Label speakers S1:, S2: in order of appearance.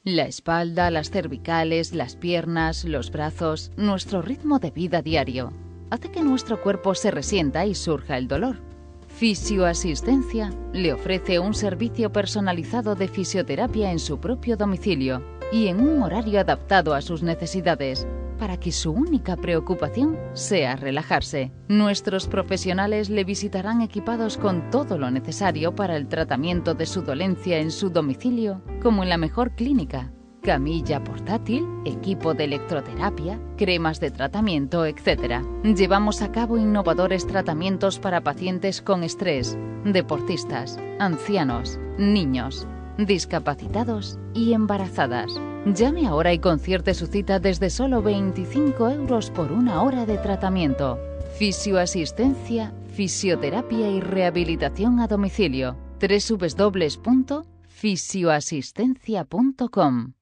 S1: La espalda, las cervicales, las piernas, los brazos, nuestro ritmo de vida diario, hace que nuestro cuerpo se resienta y surja el dolor. Fisioasistencia le ofrece un servicio personalizado de fisioterapia en su propio domicilio y en un horario adaptado a sus necesidades, para que su única preocupación sea relajarse. Nuestros profesionales le visitarán equipados con todo lo necesario para el tratamiento de su dolencia en su domicilio, como en la mejor clínica. Camilla portátil, equipo de electroterapia, cremas de tratamiento, etc. Llevamos a cabo innovadores tratamientos para pacientes con estrés, deportistas, ancianos, niños, discapacitados y embarazadas. Llame ahora y concierte su cita desde solo 25 € por una hora de tratamiento. Fisioasistencia, fisioterapia y rehabilitación a domicilio. www.fisioasistencia.com